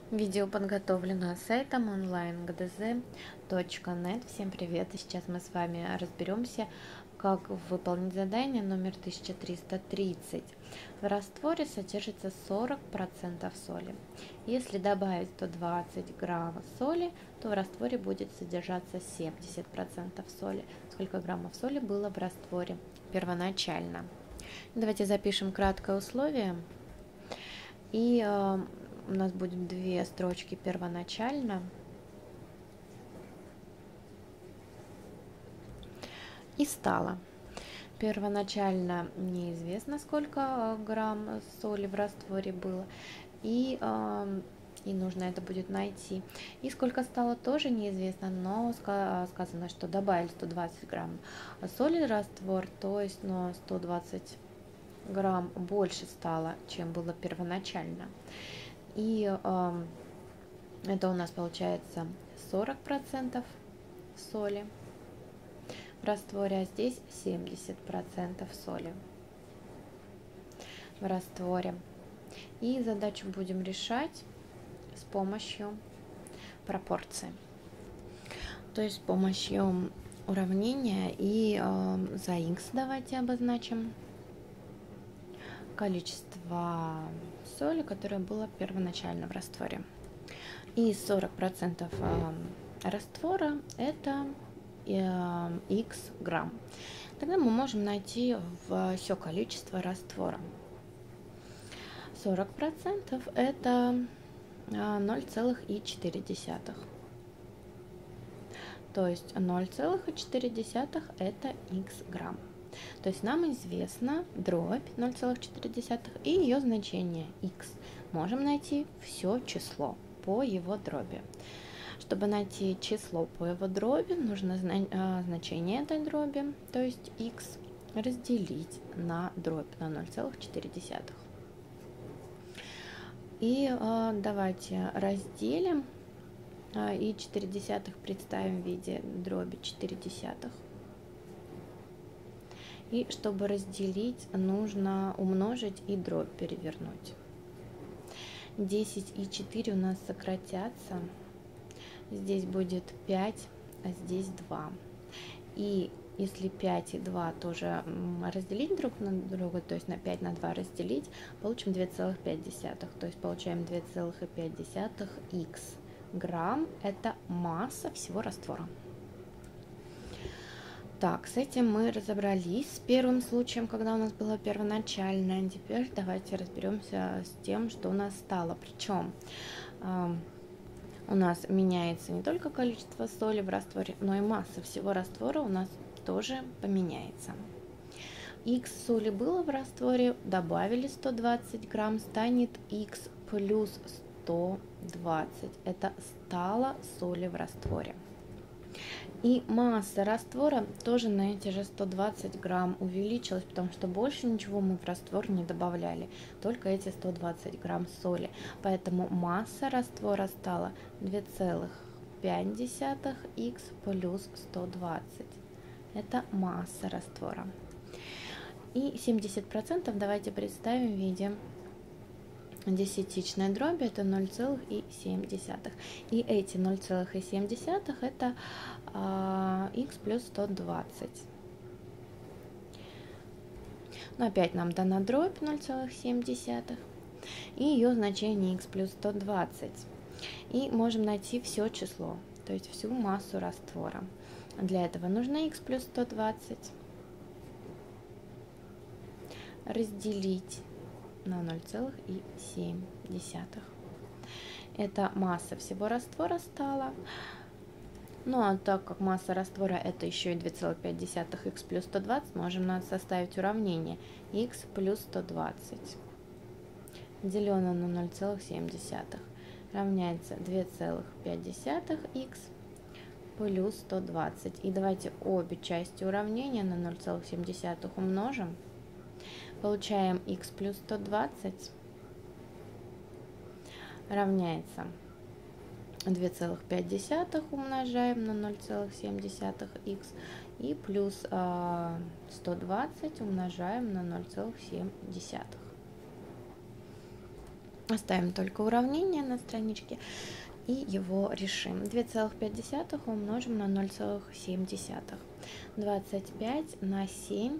Видео подготовлено сайтом online.gdz.net. Всем привет! И сейчас мы с вами разберемся, как выполнить задание номер 1330. В растворе содержится 40% соли. Если добавить 120 граммов соли, то в растворе будет содержаться 70% соли. Сколько граммов соли было в растворе первоначально? Давайте запишем краткое условие. И у нас будет две строчки первоначально и стало. Первоначально неизвестно, сколько грамм соли в растворе было, и нужно это будет найти. И сколько стало, тоже неизвестно, но сказано, что добавили 120 грамм соли в раствор, то есть 120 грамм больше стало, чем было первоначально. И это у нас получается 40% соли в растворе, а здесь 70% соли в растворе. И задачу будем решать с помощью пропорции, то есть с помощью уравнения. И за x давайте обозначим количество соли, которое было первоначально в растворе. И 40% раствора это x грамм. Тогда мы можем найти все количество раствора. 40% это 0,4. То есть 0,4 это x грамм. То есть нам известна дробь 0,4 и ее значение x. Можем найти все число по его дроби. Чтобы найти число по его дроби, нужно значение этой дроби, то есть x, разделить на дробь на 0,4. И давайте разделим и 4 представим в виде дроби 4. И чтобы разделить, нужно умножить и дробь перевернуть. 10 и 4 у нас сократятся. Здесь будет 5, а здесь 2. И если 5 и 2 тоже разделить друг на друга, то есть на 5 на 2 разделить, получим 2,5. То есть получаем 2,5 х грамм. Это масса всего раствора. Так, с этим мы разобрались с первым случаем, когда у нас было первоначальное. Теперь давайте разберемся с тем, что у нас стало. Причем у нас меняется не только количество соли в растворе, но и масса всего раствора у нас тоже поменяется. X соли было в растворе, добавили 120 грамм, станет x плюс 120. Это стало соли в растворе. И масса раствора тоже на эти же 120 грамм увеличилась, потому что больше ничего мы в раствор не добавляли, только эти 120 грамм соли. Поэтому масса раствора стала 2,5 х плюс 120. Это масса раствора. И 70% давайте представим в виде десятичной дроби, это 0,7. И эти 0,7 это x плюс 120. Но опять нам дана дробь 0,7 и ее значение x плюс 120. И можем найти все число, то есть всю массу раствора. Для этого нужно x плюс 120 разделить на 0,7. Это масса всего раствора стала. Ну а так как масса раствора это еще и 2,5 х плюс 120, можем составить уравнение x плюс 120 деленное на 0,7 равняется 2,5 х плюс 120. И давайте обе части уравнения на 0,7 умножим. Получаем x плюс 120 равняется 2,5 умножаем на 0,7 х и плюс 120 умножаем на 0,7. Оставим только уравнение на страничке и его решим. 2,5 умножим на 0,7. 25 на 7.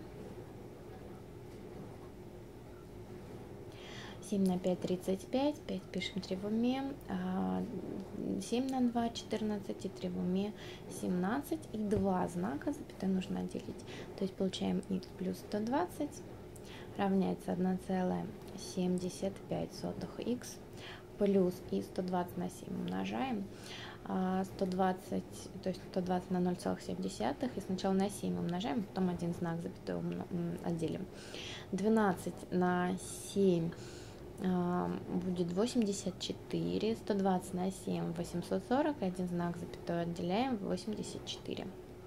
7 на 5 – 35, 5 пишем 3 в уме, 7 на 2 – 14, и 3 в уме 17, и 2 знака, запятой нужно отделить. То есть получаем х плюс 120 равняется 1,75х плюс и 120 на 7 умножаем. 120, то есть 120 на 0,7, и сначала на 7 умножаем, потом один знак запятой отделим. 12 на 7 будет 84, 120 на 7 840, один знак запятой отделяем, 84.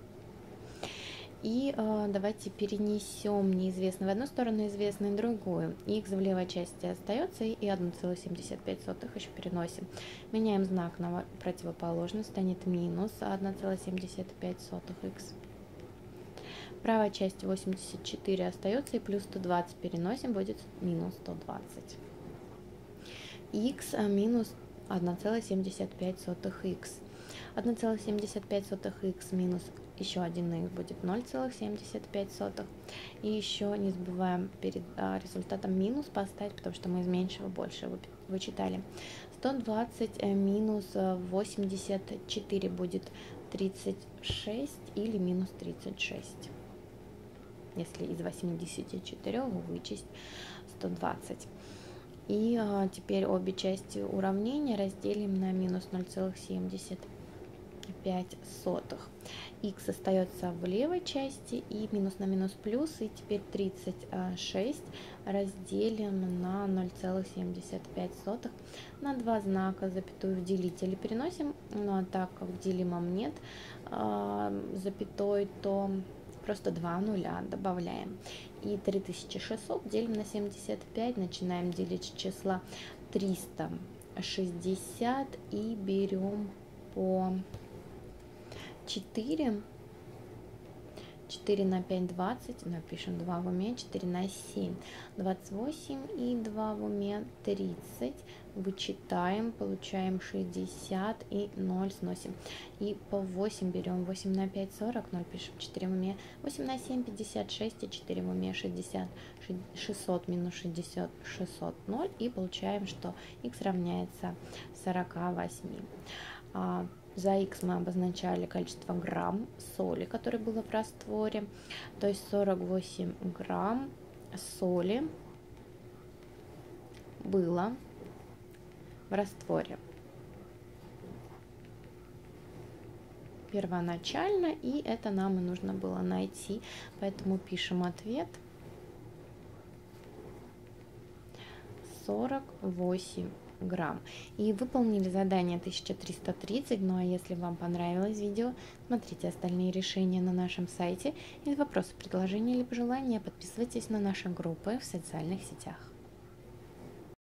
И давайте перенесем неизвестный в одну сторону, известный в другую. Х в левой части остается, и 1,75 еще переносим. Меняем знак на противоположность, станет минус 1,75х. Правая часть 84 остается, и плюс 120 переносим, будет минус 120. Х минус 1,75х. 1,75х минус еще один х будет 0,75. И еще не забываем перед результатом минус поставить, потому что мы из меньшего больше вычитали. 120 минус 84 будет 36 или минус 36. Если из 84 вычесть 120. И теперь обе части уравнения разделим на минус 0,75. Х остается в левой части, и минус на минус плюс, и теперь 36 разделим на 0,75. На два знака запятую в делителе переносим, ну а так как в делимом нет запятой, то просто 2 нуля добавляем. И 3600 делим на 75, начинаем делить с числа 360 и берем по 4. 4 на 5 – 20, напишем 2 в уме, 4 на 7 – 28, и 2 в уме – 30, вычитаем, получаем 60, и 0 сносим. И по 8 берем, 8 на 5 – 40, 0 пишем, 4 в уме, 8 на 7 – 56, и 4 в уме – 60, 600 минус 60, 600, 0, и получаем, что х равняется 48. За х мы обозначали количество грамм соли, которое было в растворе, то есть 48 грамм соли было в растворе первоначально, и это нам и нужно было найти, поэтому пишем ответ 48 грамм. И выполнили задание 1330. Ну а если вам понравилось видео, смотрите остальные решения на нашем сайте. Если вопросы, предложения или пожелания, подписывайтесь на наши группы в социальных сетях.